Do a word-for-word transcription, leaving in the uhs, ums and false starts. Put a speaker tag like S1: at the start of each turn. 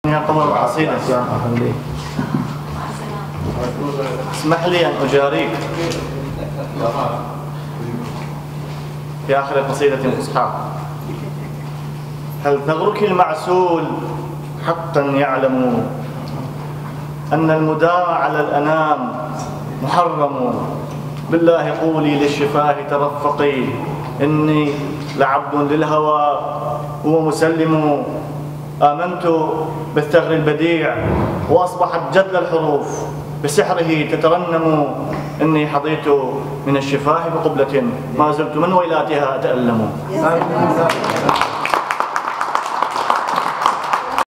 S1: قبل قصيدة. اسمح لي أن أجاريك في آخر قصيدة فصحى. هل ثغرك المعسول حقا يعلم أن المداع على الأنام محرم؟ بالله قولي للشفاه ترفقي، إني لعبد للهوى هو مسلم. آمنت بالثغر البديع وأصبحت جدل الحروف بسحره تترنم. إني حظيت من الشفاه بقبلة ما زلت من ويلاتها أتألم.